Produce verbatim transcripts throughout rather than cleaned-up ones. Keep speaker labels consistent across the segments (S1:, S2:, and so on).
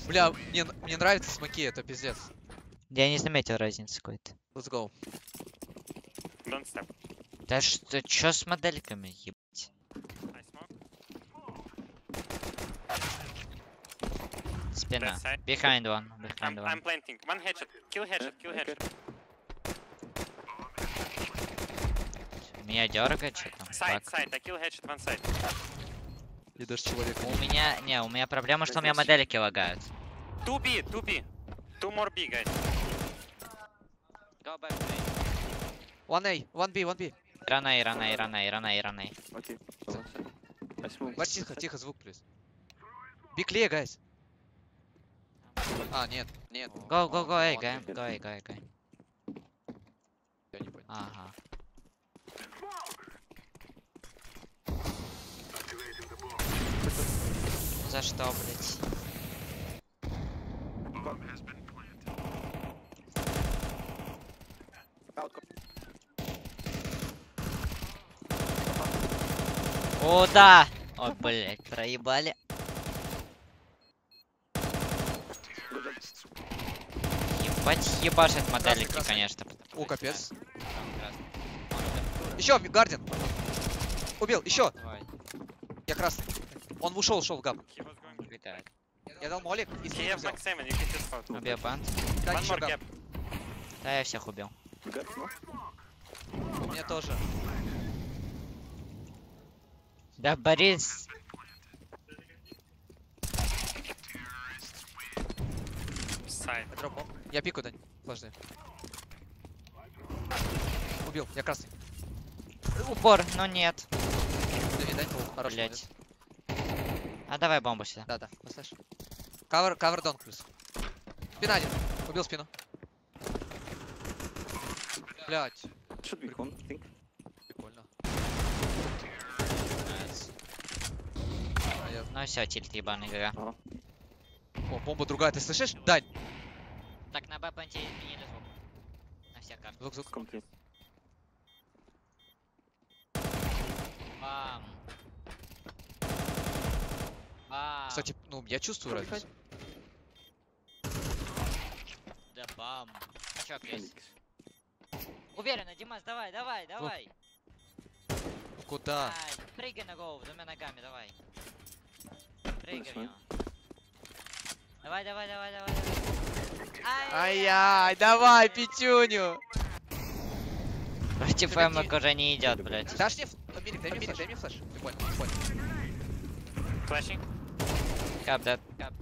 S1: Бля, мне, мне нравятся смоки, это пиздец.
S2: Я не заметил разницы какой-то.
S1: Let's go.
S3: Don't step.
S2: Да что, чё с модельками, ебать?
S3: I smoke.
S2: Спина.
S3: That side.
S2: Behind one,
S3: I'm,
S2: behind
S3: I'm
S2: one.
S3: planting. One headshot. Kill headshot. Kill headshot.
S2: Меня дергает, что там?
S3: Side,
S2: Так.
S3: side. I kill headshot. One side.
S1: И даже человека
S2: У
S1: нет.
S2: меня, не, у меня проблема, что у меня модельки лагают.
S3: Two B. Two B. Two more B, guys.
S2: Go back to A.
S1: One A, one B, one B.
S2: Раней, раней, раней, раней, раней.
S4: Okay. I smoke.
S1: Вась, тихо, тихо, звук, плюс. Биг ле, гайс. А, нет, нет.
S2: Go, go, go, эй,
S1: Он-
S2: гай, go, эй, go, эй, go.
S1: Я не понял.
S2: Ага. За что, блять? О, да! Ой, блять, проебали. Ебать, ебашит моделики,
S1: красный.
S2: конечно.
S1: О, капец.
S2: Там красный.
S1: Еще, Гардин. Убил, еще.
S2: Давай.
S1: Я красный. Он ушел, ушел в габ.
S3: He was going.
S2: Витает.
S1: Я дал молик и
S3: He
S1: скин
S3: have
S1: взял.
S3: max seven. You can just spot.
S2: Убил банд.
S1: Дай
S3: One
S1: еще
S3: more
S1: габ.
S3: gap.
S2: Да, я всех убил.
S4: Got no?
S1: У меня тоже.
S2: Да, Борис.
S3: Side.
S1: Я дропал. Я пику, Дань. Подожди. Убил, я красный.
S2: Упор, но нет.
S1: Дай, дай. Хорош,
S2: Блять.
S1: молодец.
S2: А давай бомбу сюда.
S1: Да, да, послышь. Кавер, кавер дон плюс. Спина один. Убил спину. Блять,
S4: Should be con, I think.
S1: прикольно. А я-
S2: Ну все, тильт ебаный игра.
S4: Ага.
S1: О, бомба другая, ты слышишь? Дань.
S2: Так, на Б-панте изменили звук. На всех картах.
S1: Звук, звук.
S4: Complete.
S2: Бам. Бам.
S1: Кстати, ну, я чувствую разницу.
S2: Да бам. Качок есть.
S4: Felix.
S2: Уверенно, Димас, давай, давай, давай.
S1: Ну, куда?
S2: Ай, прыгай на голову, двумя ногами, давай. Прыгай в
S4: Хорошо.
S2: него. Давай, давай, давай, давай, давай.
S1: Ай-яй, давай, пятюню.
S2: Против
S1: Ты
S2: эмок
S1: какие?
S2: уже не идет, блядь.
S1: Дашь мне... ф- Мирик, дай мне флеш, дай мне флеш. Ты понял, ты понял.
S3: Flashing.
S2: Кап, да, кап.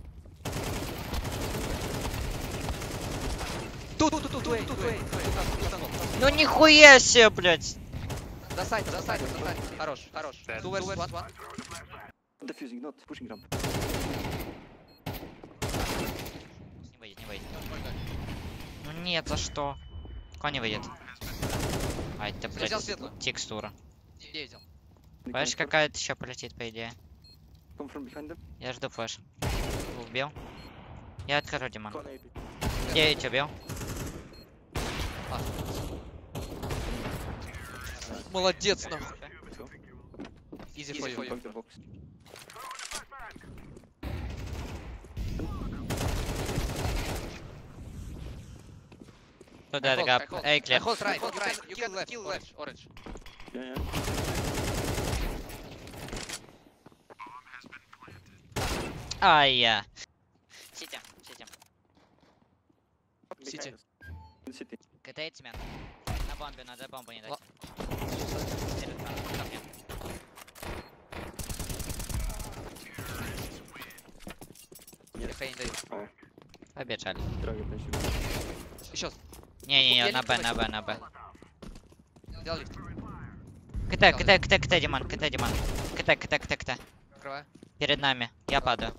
S1: Тут, тут, тут, тут, тут, тут, тут.
S2: Ну нихуя себе, блядь.
S1: За сайта, за сайта, за сайта. Хорош, хорош.
S3: Да.
S1: Two versus one, one.
S4: Defusing, not pushing ramp.
S2: Не выйдет, не выйдет. Ну нет, за что? Куда не выйдет? А, это,
S1: Я взял
S2: блядь,
S1: светлую.
S2: текстура.
S1: Я видел.
S2: Понимаешь, какая-то еще полетит, по идее.
S4: Come from behind them.
S2: Я жду флеш. Убил. Я отхожу, Диман.
S4: Con A B.
S2: девять убил.
S1: Молодец, нахуй.
S4: Let's go.
S1: Easy
S4: Easy
S1: for
S4: for
S1: you.
S4: bug the box.
S2: Туда,
S1: I hold,
S2: гап.
S1: I hold.
S2: Эй,
S1: I
S2: клеп.
S1: hold right, hold right. You can left, kill left, orange.
S4: Yeah, yeah.
S2: Ай, я. Сити, сити.
S1: City.
S4: Behind us. In city.
S2: КТ цемент. На бомбе, надо бомбу не дать.
S1: Ла-
S2: Перед фаром, ко мне.
S1: Я хрень даю.
S4: Oh,
S2: Побежали.
S4: drag it, I should.
S1: Еще.
S2: Не-не-не,
S1: Я
S2: на
S1: не
S2: Б,
S1: буду
S2: на Б, на Б.
S1: Сделал лифт.
S2: КТ, КТ, КТ, КТ, Диман, КТ, Диман. КТ, КТ, КТ, КТ.
S1: Открываю.
S2: Перед нами. Я падаю.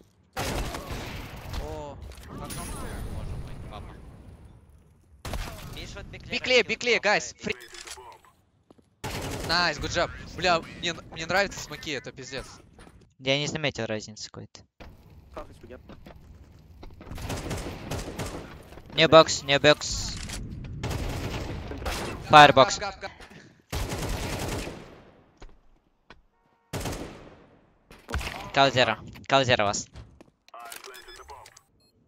S1: О,
S2: Боже мой, папа. Видишь, вот
S1: бикле, бикле, гайс. Фри... Найс, good job. Бля, мне, мне нравятся смоки, это пиздец.
S2: Я не заметил разницы какой-то.
S4: Half is gap.
S2: Не бокс, не бокс. Фаербокс.
S1: Гап, гап, гап.
S2: Каузера. Каузера вас.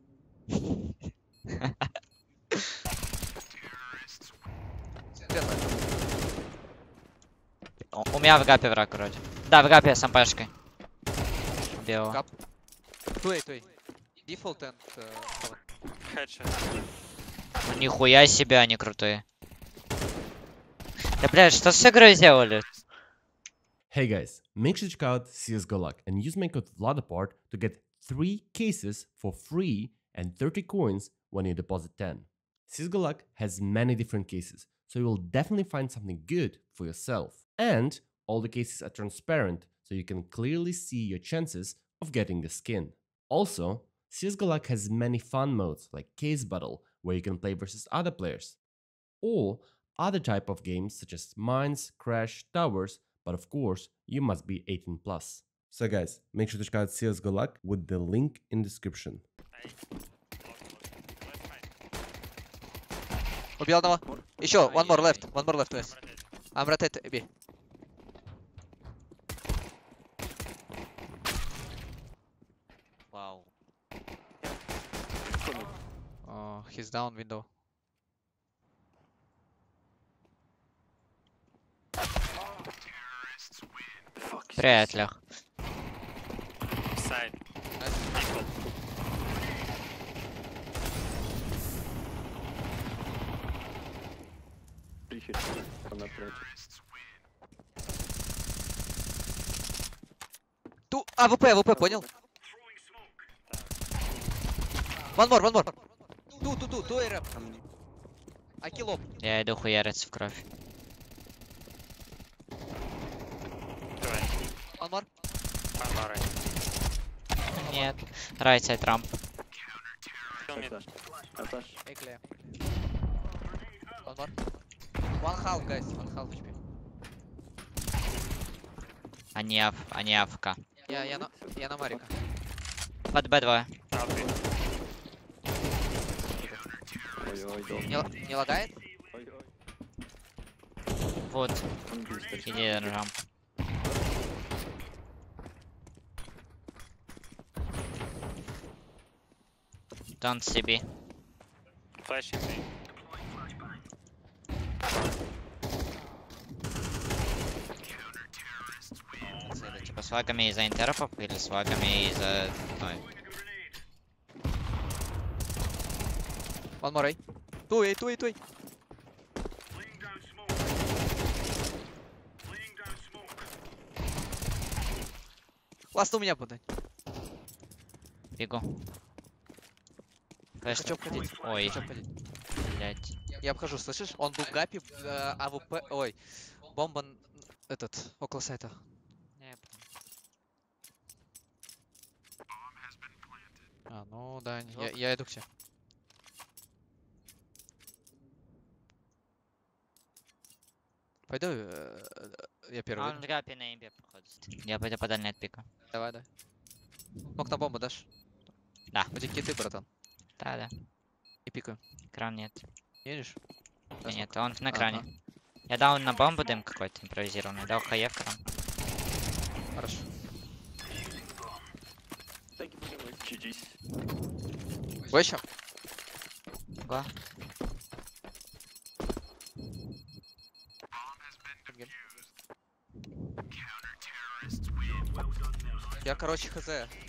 S2: меня в гапе враг вроде. Да, в гапе с МПшкой. Убил его.
S1: Гап. Туэй, туэй. Дефолт and... э, cover.
S3: Headshot.
S2: Ну, нихуя себе они крутые. Да, блядь, что с игрой сделали?
S5: Hey guys, make sure to check out C S G O Luck and use my code VLADAPART to get three cases for free and thirty coins when you deposit ten. C S G O Luck has many different cases, so you will definitely find something good for yourself. And all the cases are transparent, so you can clearly see your chances of getting the skin. Also, C S G O Luck has many fun modes like Case Battle, where you can play versus other players, or other type of games such as Mines, Crash, Towers, but of course, you must be eighteen plus. So guys, make sure to check out C S G O Luck with the link in description.
S1: Убил одного. Еще, one more left, one more left, yes. I'm rotate, B.
S2: Вау.
S1: Oh, he's down window.
S2: Привет, Лех.
S3: Side.
S4: Three hits. I'm not right.
S1: Ту, а, ВП, ВП, понял? One more, one more. Ту, ту, ту, ту, и рэп. I kill op.
S2: Я иду хуяриться в кровь.
S1: One more.
S3: One more right.
S2: Нет. Right side ramp.
S3: Kill
S4: I
S3: me.
S4: flash. I flash.
S1: A clear. One more. One half, guys, one half эйч пи.
S2: Они аф, они АФК.
S1: Я, я на, я на Марика.
S2: Под Б два.
S3: I'll be.
S4: Ой-ой, дом.
S1: Не, л- не лагает?
S4: Ой-ой.
S2: Вот.
S4: Он быстро.
S2: Иди рамп. Don't C B.
S3: Flashing me.
S2: Это типа с лагами из-за интерфов или с лагами из-за... Ой.
S1: One more, A. Туй, туй, туй. Ласт у меня будет.
S2: Бегу. Флэш.
S1: Хочу обходить.
S2: Ой,
S1: Хочу обходить.
S2: блядь.
S1: Я обхожу, слышишь? Он был в гапе, в, э, АВП, ой, бомба, н- этот, около сайта.
S2: Не,
S1: А, ну да, я, я иду к тебе. Пойду, э, я первый.
S2: А он
S1: выйду.
S2: в гапе на имбе, походу. Я пойду по дальней от пика.
S1: Давай, давай. Мог на бомбу дашь?
S2: Да.
S1: Эти киты, братан.
S2: Да, да.
S1: И пикаю.
S2: Кран нет.
S1: Едешь?
S2: Да нет, он на
S1: Ага.
S2: кране. Я дал на бомбу дым какой-то импровизированный. Дал хае в кран.
S1: Хорошо.
S4: Thank you for the win. джи джи.
S1: Вы еще?
S2: Го.
S1: Я, короче, хз.